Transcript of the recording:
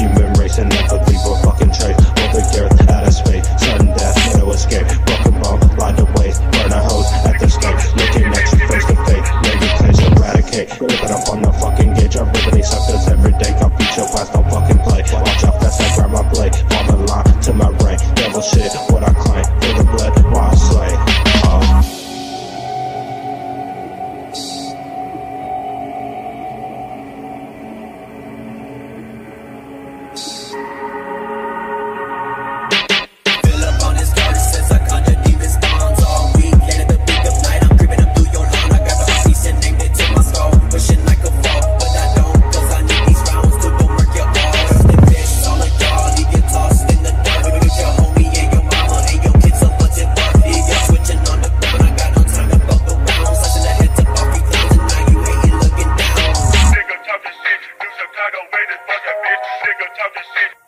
human race and never leave a fucking trace. Over the earth, out of space, sudden death, no escape. Broken bone, light away, burn a hose at the stake. Looking at you face to face, maybe place, eradicate. Living up on the fucking gauge, I really suckers every day. I'll beat your ass, don't fucking play. Watch out fast, I grab my blade. Fall in line to my brain. Devil shit, what I claim. Feel the blood, while I slay. Nigga talking shit.